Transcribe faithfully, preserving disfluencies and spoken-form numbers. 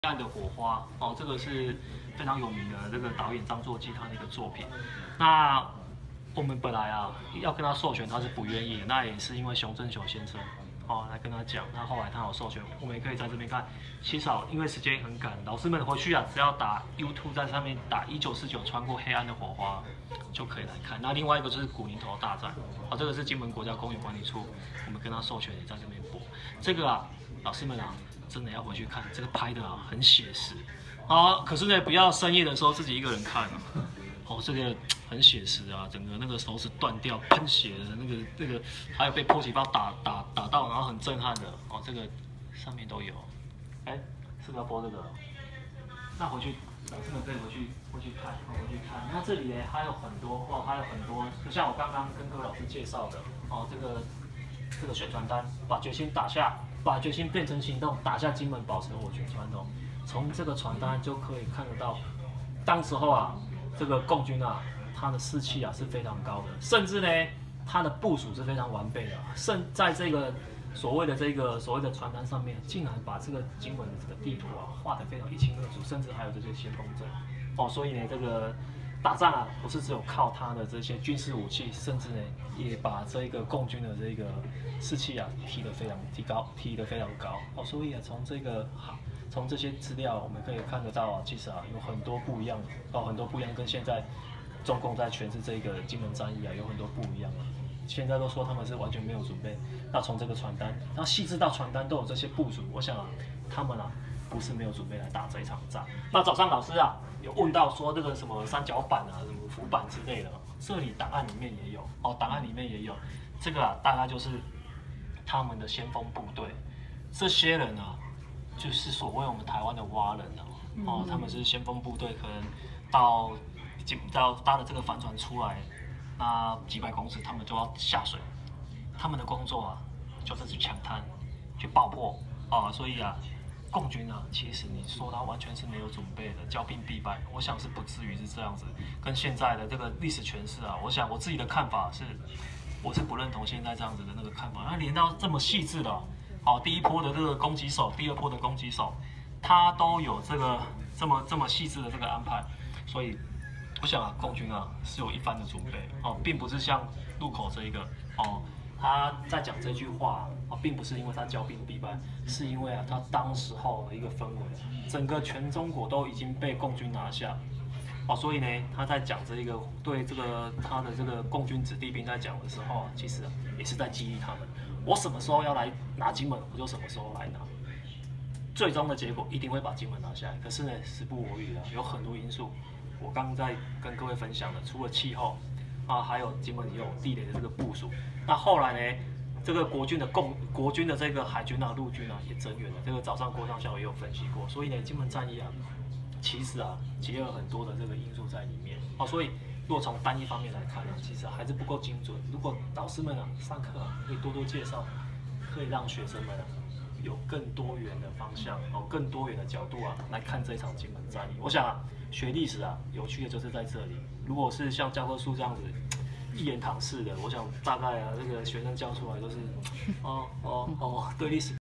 暗的火花哦，这个是非常有名的这个导演张作骥他的一个作品。那我们本来啊要跟他授权，他是不愿意的，那也是因为熊正雄先生哦来跟他讲，那后来他有授权，我们也可以在这边看。其实啊，因为时间很赶，老师们回去啊，只要打 YouTube 在上面打一九四九穿过黑暗的火花就可以来看。那另外一个就是古宁头大战，哦，这个是金门国家公园管理处，我们跟他授权也在这边播。这个啊，老师们啊。 真的要回去看，这个拍的啊很写实，啊，可是呢不要深夜的时候自己一个人看啊，哦，这个很写实啊，整个那个手指断掉、喷血的那个那个，还有被迫击炮打打打到，然后很震撼的，哦，这个上面都有，哎，是不是要播这个？那回去老师们可以回去回去看，回去看。那这里呢还有很多哦，还有很多，就像我刚刚跟各位老师介绍的，哦，这个这个宣传单，把决心打下。 把决心变成行动，打下金门，保持我军传统。从这个传单就可以看得到，当时候啊，这个共军啊，他的士气啊是非常高的，甚至呢，他的部署是非常完备的。甚在这个所谓的这个所谓的传单上面，竟然把这个金门的这个地图啊画得非常一清二楚，甚至还有这些先锋阵。哦，所以呢，这个打仗啊，不是只有靠他的这些军事武器，甚至呢，也把这个共军的这个士气啊提得非常提高，提得非常高。哦，所以啊，从这个从这些资料我们可以看得到啊，其实啊有很多不一样，哦，很多不一样，跟现在中共在诠释这个金门战役啊有很多不一样啊。现在都说他们是完全没有准备，那从这个传单，那细致到传单都有这些部署，我想啊，他们啊不是没有准备来打这一场仗。那早上老师啊。 有问到说这个什么三角板啊、什么浮板之类的，这里档案里面也有哦，档案里面也有，这个啊大概就是他们的先锋部队，这些人啊就是所谓我们台湾的蛙人啊，哦，他们是先锋部队，可能到到搭了这个帆船出来，那几百公尺他们就要下水，他们的工作啊就是去抢滩、去爆破啊，所以啊。 共军啊，其实你说他完全是没有准备的，骄兵必败，我想是不至于是这样子。跟现在的这个历史诠释啊，我想我自己的看法是，我是不认同现在这样子的那个看法。他连到这么细致的，好，第一波的这个攻击手，第二波的攻击手，他都有这个这么这么细致的这个安排，所以我想啊，共军啊是有一番的准备哦，并不是像路口这一个哦。 他在讲这句话啊，并不是因为他骄兵必败，是因为啊，他当时候的一个氛围，整个全中国都已经被共军拿下，哦，所以呢，他在讲这一个对这个他的这个共军子弟兵在讲的时候啊，其实啊也是在激励他们，我什么时候要来拿金门，我就什么时候来拿，最终的结果一定会把金门拿下来。可是呢，时不我与啊，有很多因素，我刚刚在跟各位分享的，除了气候。 啊，还有金门也有地雷的这个部署。那后来呢，这个国军的共国军的这个海军啊、陆军啊也增援了。这个早上郭上校也有分析过。所以呢，金门战役啊，其实啊结合很多的这个因素在里面。哦，所以如果从单一方面来看呢，其实还是不够精准。如果导师们啊上课啊可以多多介绍，可以让学生们啊有更多元的方向，哦，更多元的角度啊来看这场金门战役。我想啊，学历史啊，有趣的就是在这里。 如果是像教科书这样子一言堂式的，我想大概啊，这个学生教出来都是，哦哦哦，对历史。